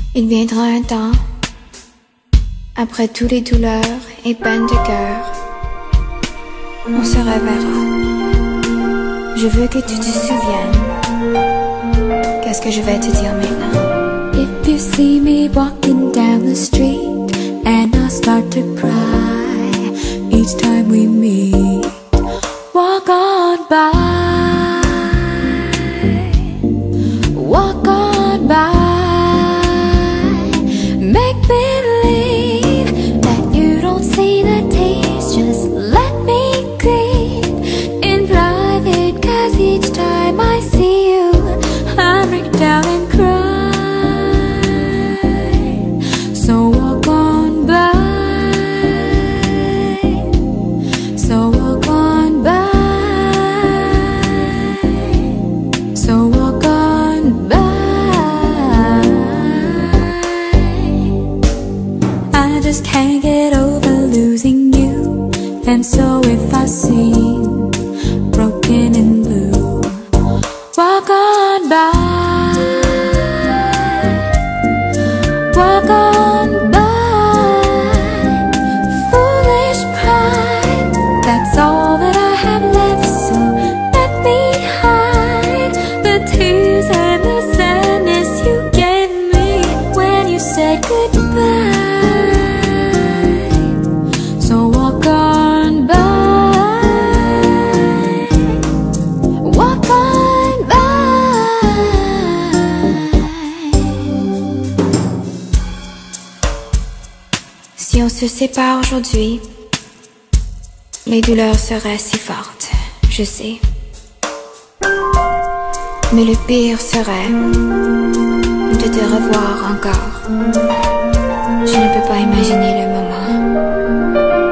Il viendra un temps, après toutes les douleurs et peines de cœur, on se reverra. Je veux que tu te souviennes. Qu'est-ce que je vais te dire maintenant? If you see me walking down the street and I start to cry each time we meet, walk on by, walk on by. Make believe that you don't see the tears, just let me grieve in private, 'cause each time I see you I break down and cry. So walk on by, so walk on by, so walk on by. I just can't get over losing you, and so if I seem broken and blue, walk on by, walk on by. Foolish pride, that's all that I have left, so let me hide the tears and the sadness you gave me when you said goodbye. So walk on by, walk on by. Si on se sépare aujourd'hui, les douleurs seraient si fortes, je sais. Mais le pire serait de te revoir encore. Je ne peux pas imaginer le moment.